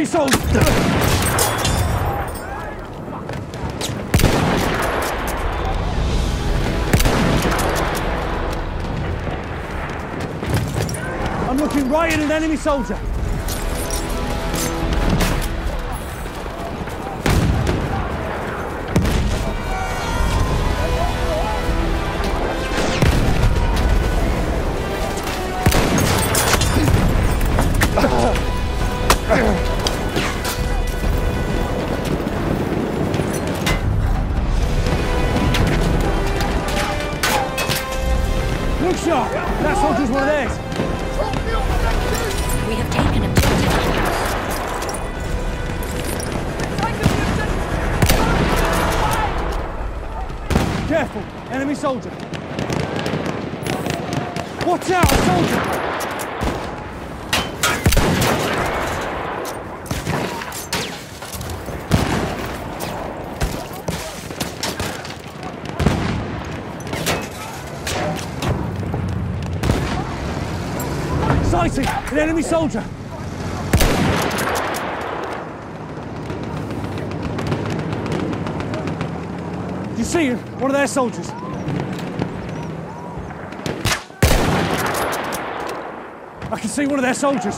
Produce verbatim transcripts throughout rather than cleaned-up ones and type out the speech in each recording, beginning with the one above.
Enemy soldier! I'm looking right at an enemy soldier. Look sharp! That soldier's one of theirs. We have taken objective. Careful! Enemy soldier! Watch out! A soldier! Sighting! An enemy soldier! Do you see him? One of their soldiers. I can see one of their soldiers.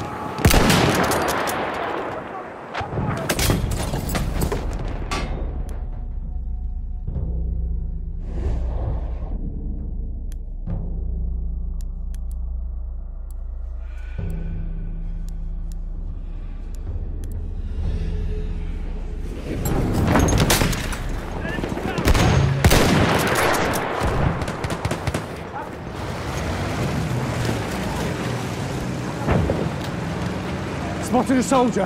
Spotted a soldier.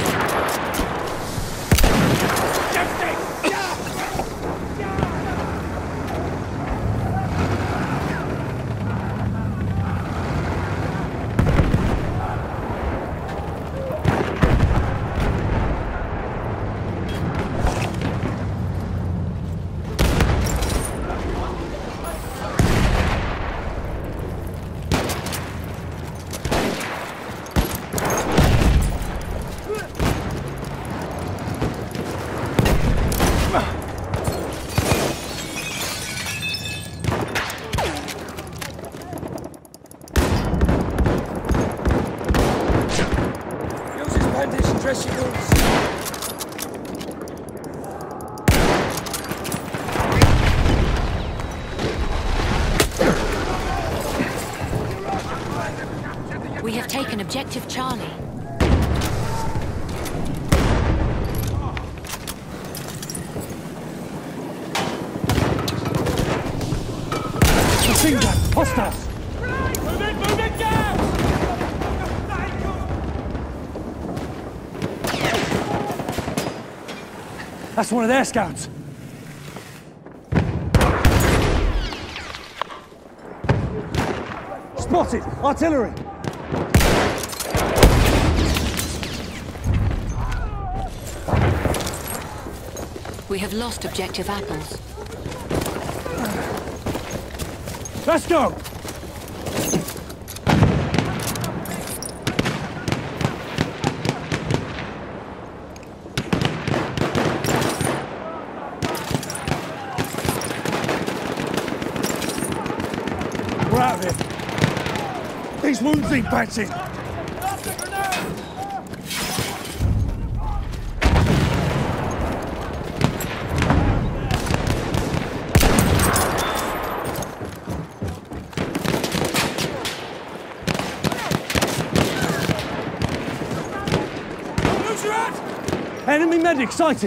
We have taken objective Charlie. Machine gun! Hostiles! Move it, move it down! That's one of their scouts. Spotted! Artillery! We have lost objective apples. Let's go! We're out of here. These wounds need patching. Enemy medic sighted!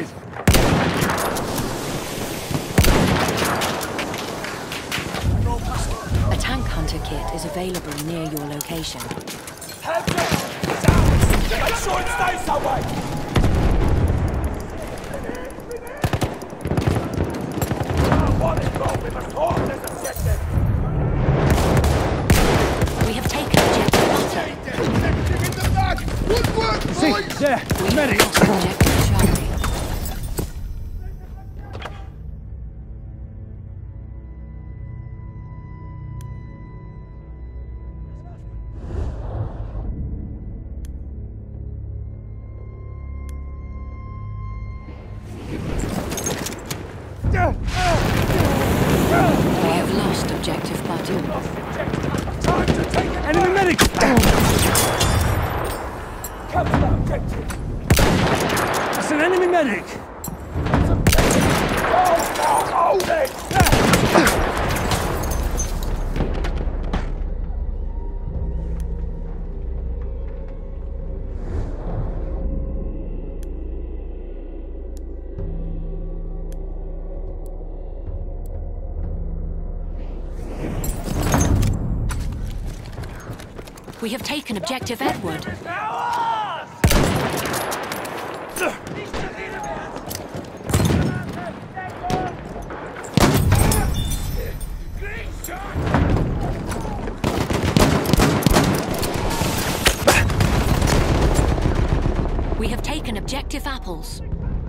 A tank hunter kit is available near your location. Heads up! Down! Make sure it stays that way! What is wrong with us? All this objective! We have taken objective butter. Good work, See, boys! there, We medic! have lost objective Charlie. We have lost objective button. Time to take it. Enemy medic! Come to that objective. That's an enemy medic! Oh, God, hold it! We have taken objective Edward. We have taken objective apples.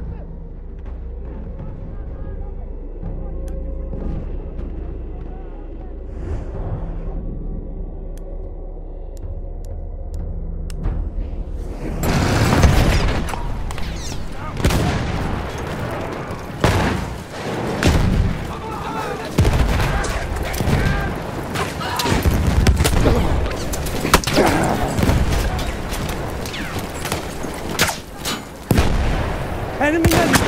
Enemy medic!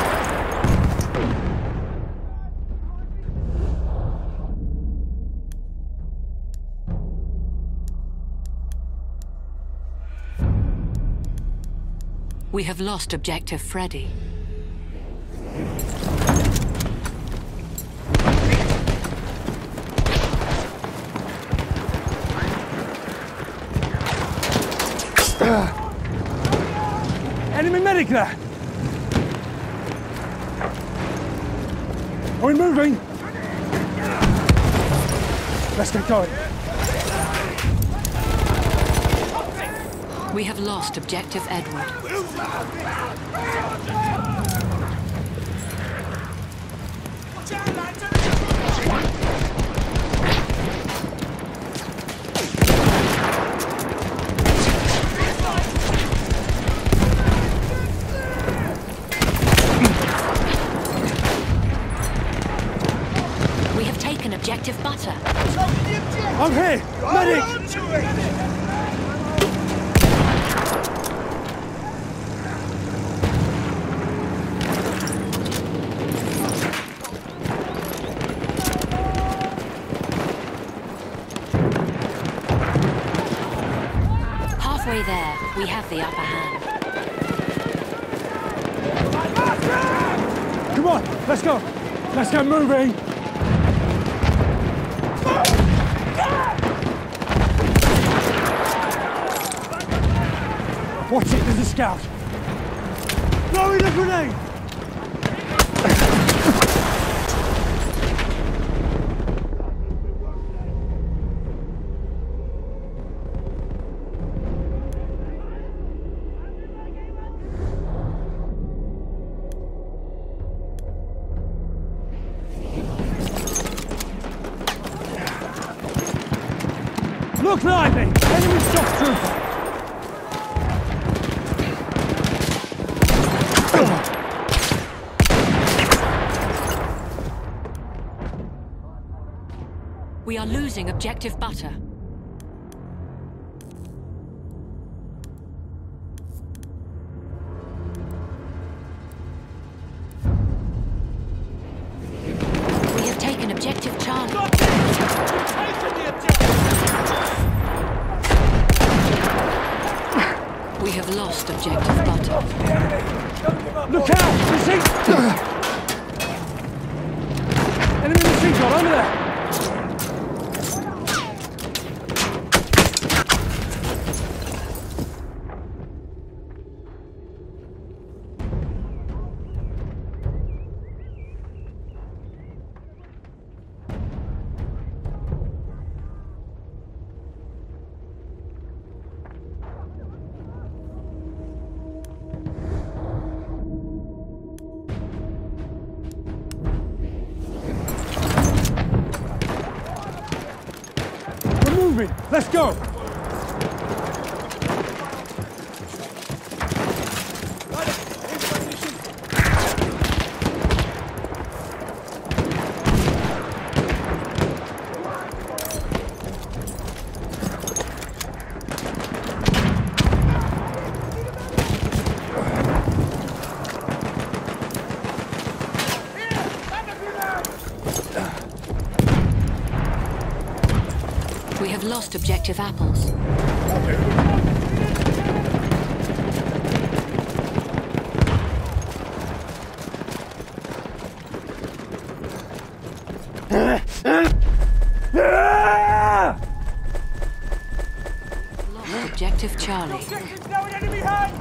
We have lost objective Freddy. Enemy medic there! Are we moving? Let's get going. We have lost objective Edward. We have taken objective Butter. I'm here! Medic! Halfway there, we have the upper hand. Come on, let's go! Let's get moving! Watch it, there's a scout! Throwing a grenade! Look lively! Enemy shock trooper! We are losing objective Butter. We have taken objective Charlie. We have lost objective Butter. Look out! Machine! Enemy machine gun over there! Let's go! We have lost objective apples. Lost objective Charlie. Objectives now in enemy hands!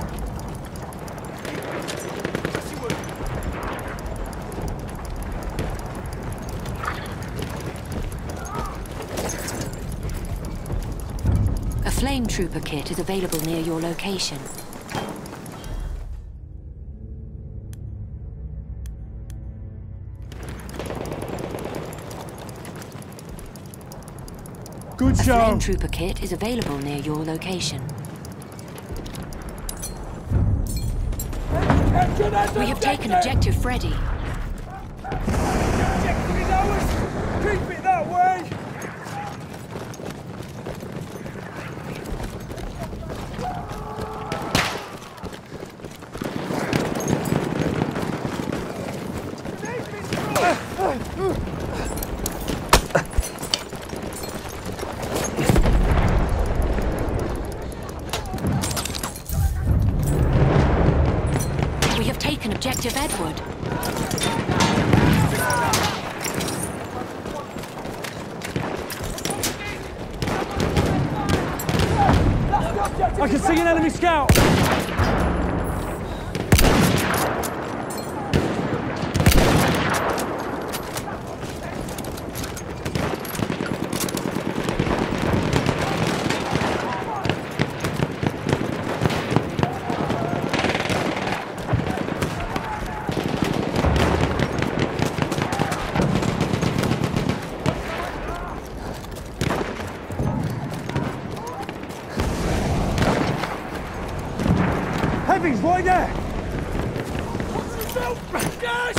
A flame trooper kit is available near your location. Good A show. flame trooper kit is available near your location. We have taken objective Freddy. Objective is ours! Keep it that way! We have taken objective Edward. I can see an enemy scout. Heavy's right there. Yes!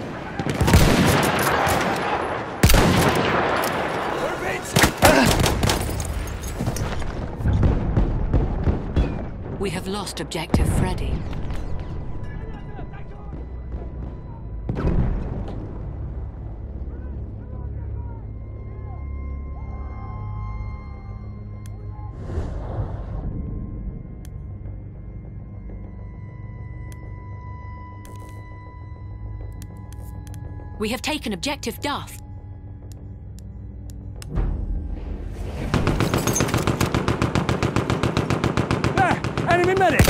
Move it! We have lost objective Freddy. We have taken objective Duff. There, enemy medic.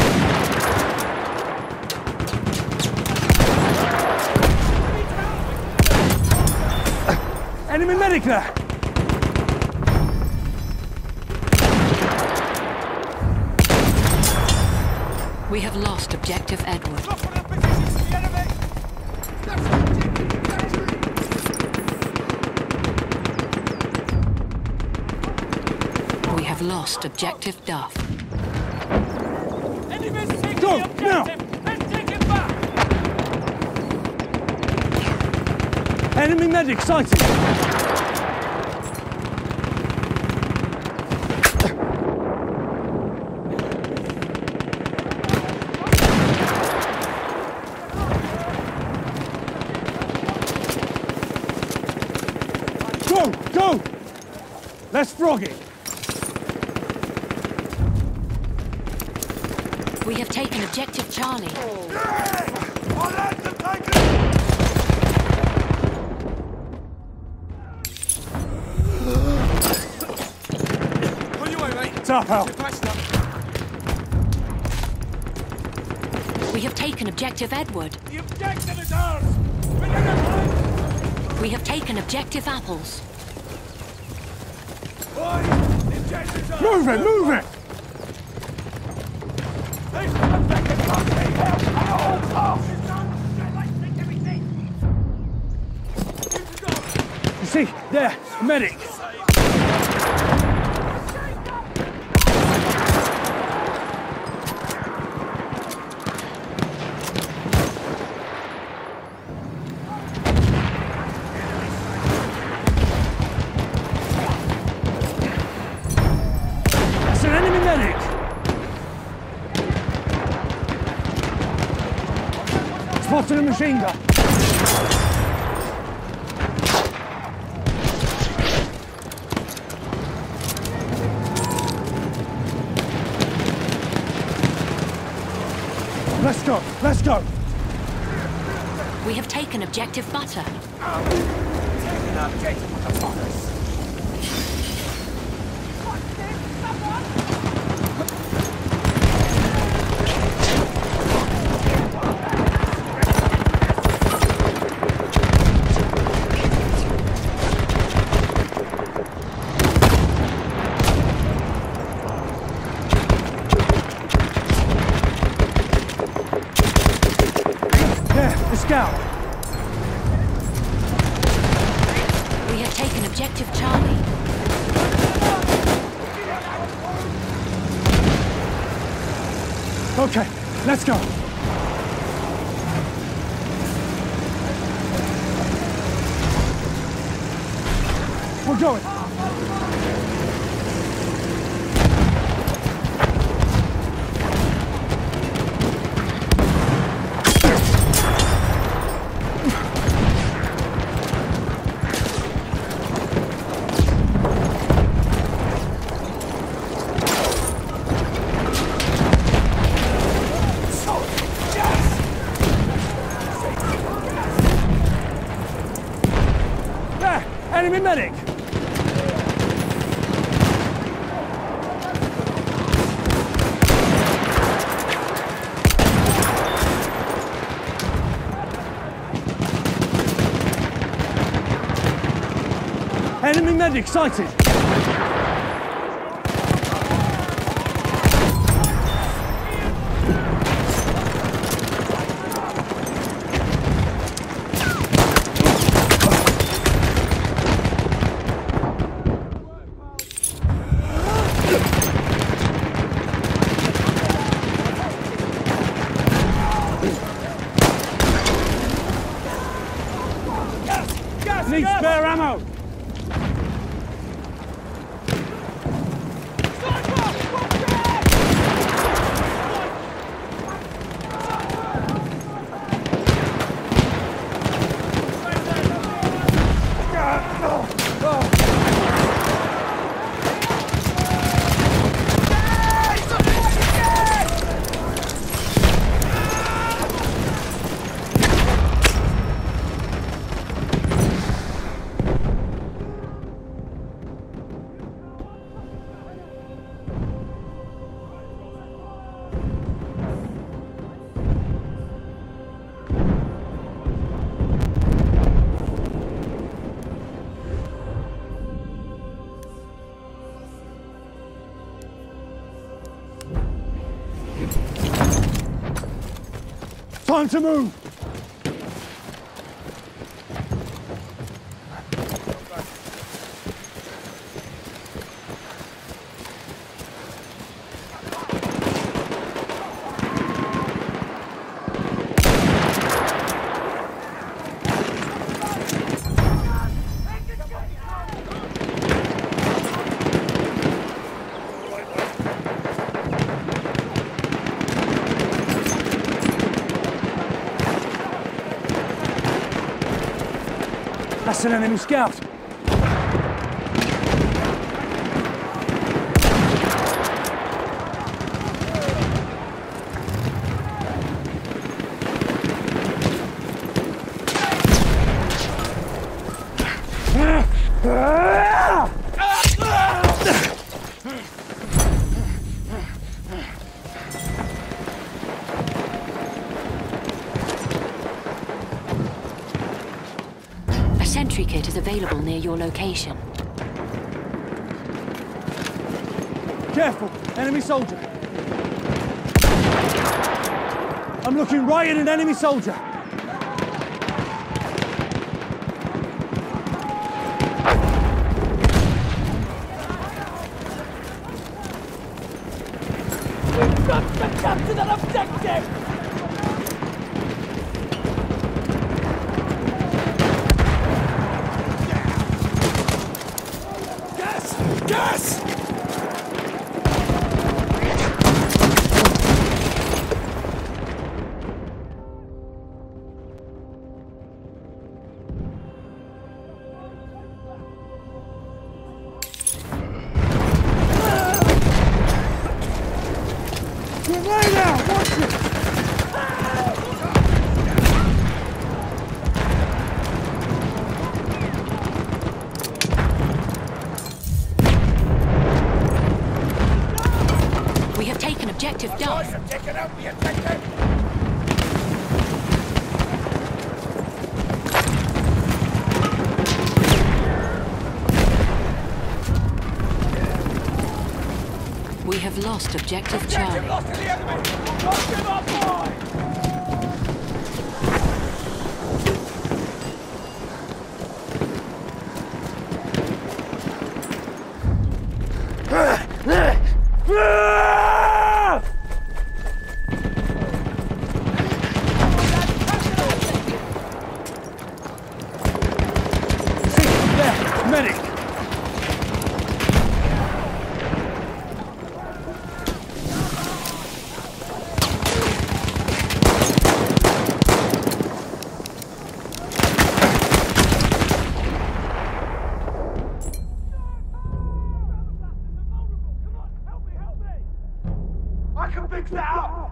Enemy medic there. We have lost objective Edward. Look for the positions of the enemy! We have lost objective Duff. Enemy's taking Go, the objective! Let's take it back! Enemy medic sighted. Go, go. Let's frog it. We have taken objective Charlie. I'll let them take it! On your way, mate. It's up, Al. Patched up. We have taken objective Edward. The objective is ours! We're gonna fight! We have taken objective Apples. Boys, the objective is ours! Move it, move it. This objective must be held at all costs! You see, there, a medic. That's an enemy medic. Spotted a machine gun. taken objective butter. Taking objective motherfuckers. Scout! We have taken objective Charlie. Okay, let's go. We're going. Enemy medic! Enemy medic sighted! Need spare ammo! Time to move! That's an enemy scout. Sentry kit is available near your location. Careful! Enemy soldier! I'm looking right at an enemy soldier! We've got to capture that objective! Yes! Grenade out! Watch it! objective Choice done. of taking out the objective. We have lost objective Objective Charlie. lost to the enemy. Don't give up, boy. There, medic! I can fix that up.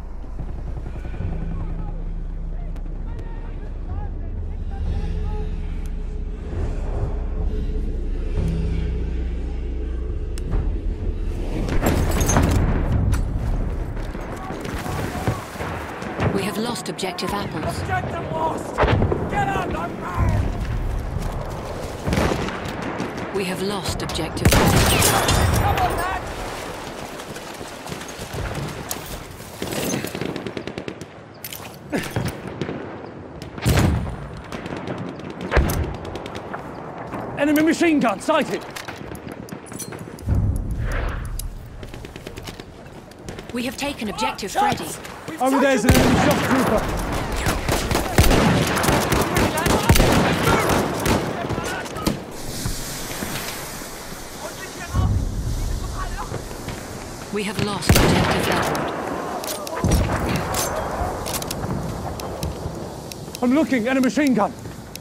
We have lost objective apples. Objective lost. Get out, I'm mad. We have lost objective apples. Come on, lad. Enemy machine gun sighted! We have taken objective Freddy. We've Over there's an enemy shock trooper! We have lost objective Edward. I'm looking, enemy machine gun!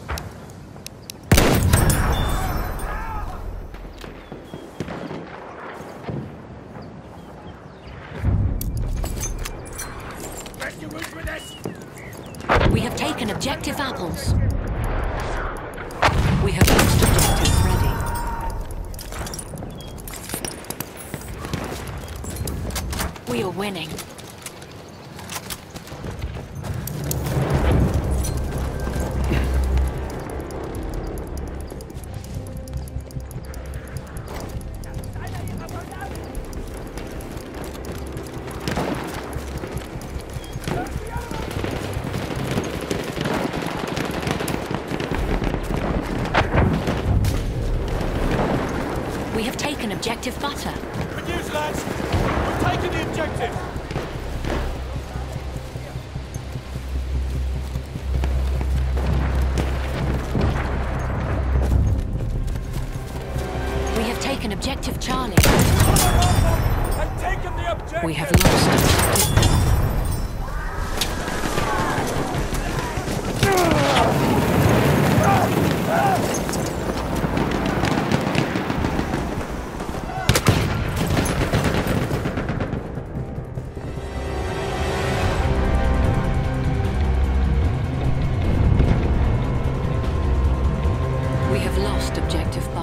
Rescue route with this. We have taken objective apples. We have lost objective Freddy. We are winning. We have taken objective butter. Good news, lads. We've taken the objective. We have taken objective Charlie. I've taken the objective. We have lost objective. We have lost objective